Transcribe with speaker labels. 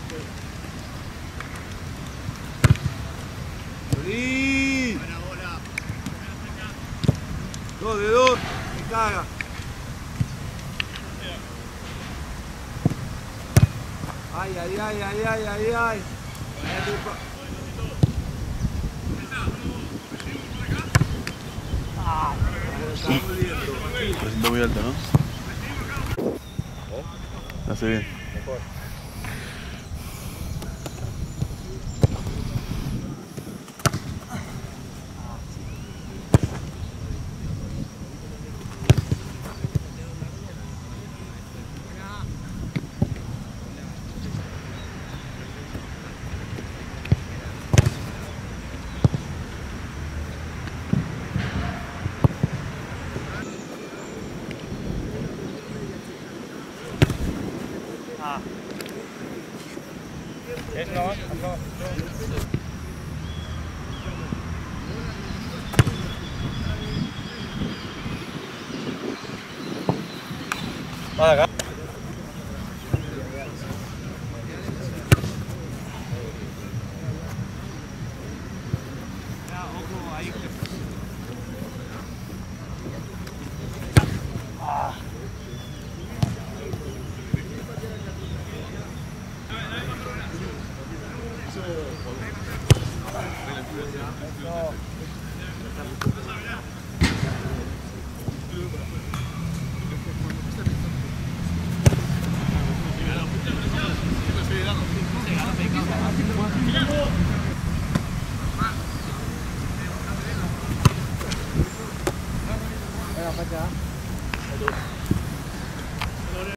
Speaker 1: ¡Sí! Buena bola. 2 de 2, me caga. Ay, ay, ay, ay, ay, ay, ay.
Speaker 2: Presentó muy alto, ¿no? Hace bien.
Speaker 1: Mejor. Va acá. Venga, para allá.